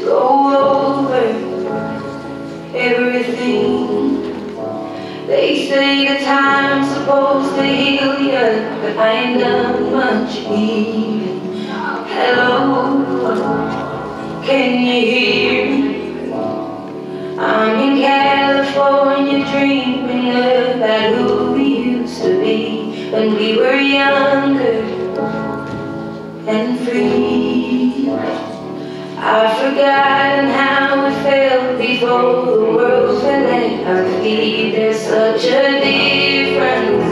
go over everything. They say that time's supposed to heal you, but I ain't done much healing. Hello, can you hear me? I'm in California dreaming about who we used to be when we were younger and free. I've forgotten how it felt before the world fell at our feet. There's such a difference